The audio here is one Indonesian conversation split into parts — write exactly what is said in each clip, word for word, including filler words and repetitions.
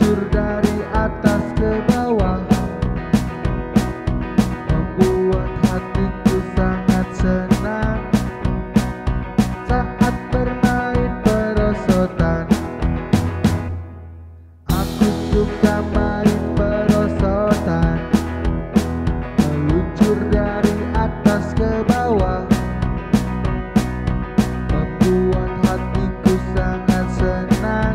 meluncur dari atas ke bawah, membuat hatiku sangat senang saat bermain perosotan. Aku suka main perosotan, meluncur dari atas ke bawah, membuat hatiku sangat senang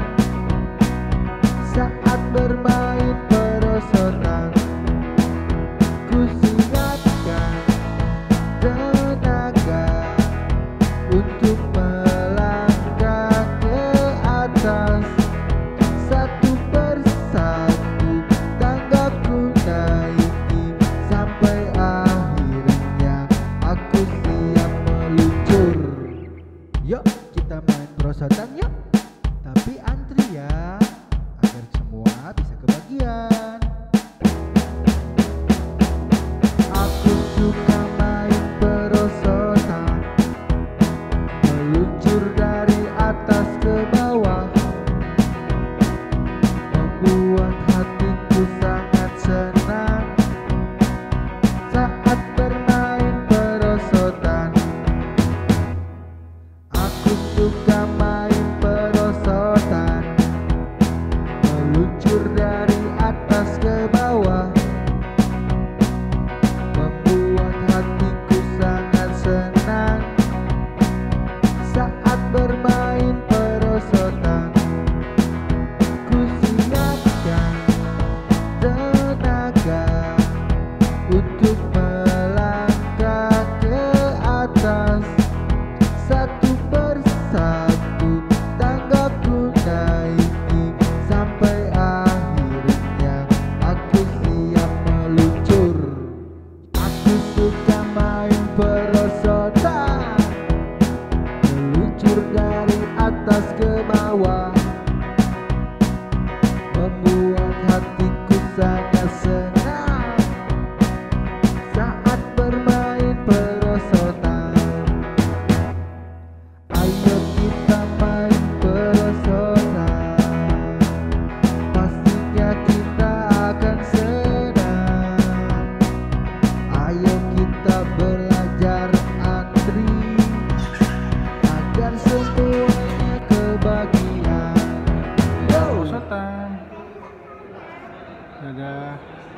saat bermain perosotan. Kusiapkan tenaga untuk melangkah ke atas, satu persatu tangga kunaiki, sampai akhirnya aku siap meluncur. Yuk kita main perosotan yuk, tapi antri ya, agar semua bisa kebagian. Aku suka main perosotan, meluncur dari atas ke bawah, membuat hatiku sangat senang saat bermain perosotan. Aku suka main perosotan, meluncur dari atas ke bawah, membuat hatiku sangat senang saat bermain perosotan. Kusiapkan tenaga untuk melangkah ke atas, satu persatu tangga kunaiki, sampai akhirnya aku siap meluncur. Aku suka main perosotan, meluncur dari atas ke bawah, membuat hatiku sangat senang saat bermain perosotan. Ayo kita main perosotan, pastinya kita akan senang. Ayo kita belajar antri, agar semuanya kebagian. Yo! Perosotan. Dadah.